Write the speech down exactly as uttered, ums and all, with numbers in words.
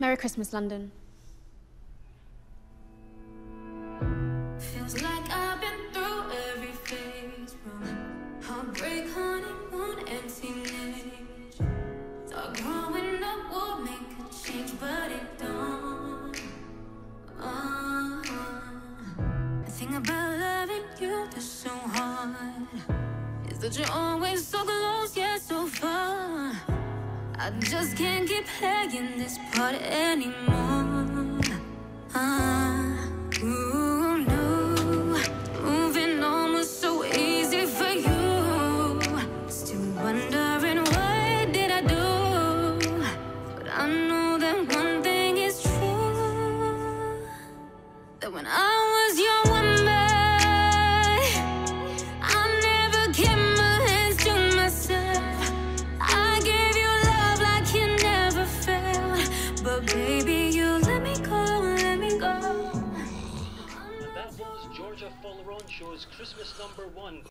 Merry Christmas, London. Feels like I've been through every phase, from heartbreak, honeymoon, and teenage. Thought growing up would make a change, but it don't. Uh-huh. The thing about loving you that's so hard is that you're always so close yet so far. I just can't keep playing this part anymore. Uh, ooh, no. Moving on was so easy for you. Still wondering what did I do? But I know that one thing is true, that when I was your woman, I never kept my hands to myself. I gave you love like you never felt, but baby, you let me go, let me go. And that was Georgia Folleron Show's Christmas number one.